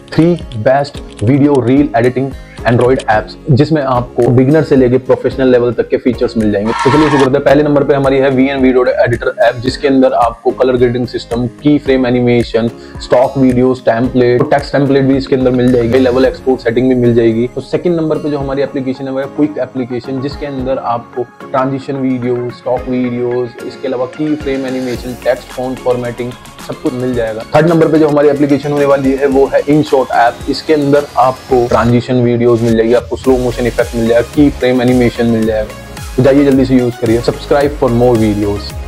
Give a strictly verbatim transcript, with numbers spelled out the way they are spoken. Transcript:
Three best video reel editing Android apps, जिसमें आपको beginner से लेके प्रोफेशनल लेवल तक के फीचर्स मिल जाएंगे। तो चलिए शुरू करते हैं। पहले नंबर पे हमारी है V N video editor app, जिसके अंदर आपको colour grading system, key frame animation, stock videos, template, text template भी इसके अंदर मिल जाएगी, लेवल एक्सपोर्ट सेटिंग भी मिल जाएगी। तो सेकंड नंबर पे जो हमारी एप्लीकेशन है वो है क्विक एप्लीकेशन, जिसके अंदर आपको ट्रांजिशन वीडियो, स्टॉक वीडियोस, इसके अलावा key frame animation, text font formatting सब कुछ मिल जाएगा। थर्ड नंबर पे जो हमारी एप्लीकेशन होने वाली है वो है InShot ऐप। इसके अंदर आपको ट्रांजिशन वीडियोस मिल जाएगी, आपको स्लो मोशन इफेक्ट मिल जाएगा, की फ्रेम एनिमेशन मिल जाएगा। तो जाइए जल्दी से यूज करिए। Subscribe for more videos.